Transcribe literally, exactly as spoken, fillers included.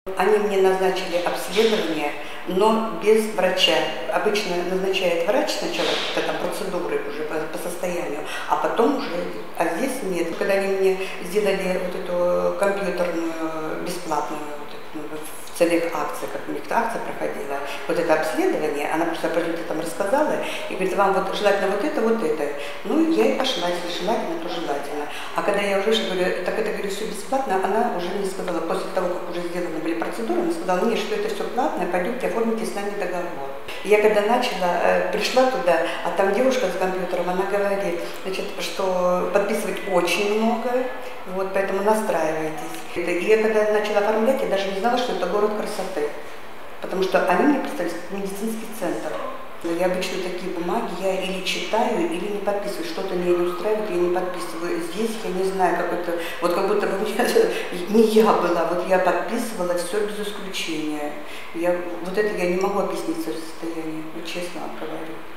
Они мне назначили обследование, но без врача. Обычно назначает врач сначала какие-то там процедуры уже по, по состоянию, а потом уже, а здесь нет. Когда они мне сделали вот эту компьютерную бесплатную, вот эту, в целях акции, как у них акция проходила, вот это обследование, она просто про это там рассказала, и говорит, вам вот желательно вот это, вот это. Ну, я и пошла, если желательно, то желательно. А когда я уже говорю, так это, говорю, все бесплатно, она уже мне сказала, после того, как уже сделаны были процедуры, она сказала, нет, что это все платное, пойдемте, оформите с нами договор. И я когда начала, э, пришла туда, а там девушка с компьютером, она говорит, значит, что подписывать очень много, вот, поэтому настраивайтесь. И я когда начала оформлять, я даже не знала, что это город красоты, потому что они мне представились как медицинский центр. Я обычно такие бумаги я или читаю, или не подписываю. Что-то меня не устраивает, я не подписываю. Здесь я не знаю, как это, вот как будто бы не я была, вот я подписывала все без исключения. Я, вот это я не могу объяснить свое состояние, вот честно вам говорю.